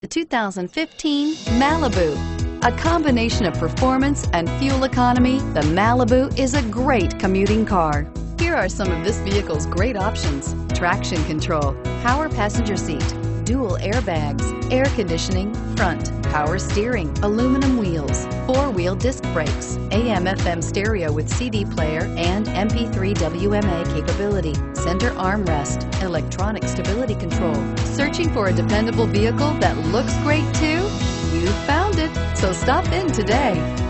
The 2015 Malibu. A combination of performance and fuel economy, the Malibu is a great commuting car. Here are some of this vehicle's great options: traction control, power passenger seat, dual airbags, air conditioning, front, power steering, aluminum wheels, four-wheel disc brakes, AM/FM stereo with CD player and MP3 WMA capability, center armrest, electronic stability control. Searching for a dependable vehicle that looks great too? You found it, so stop in today.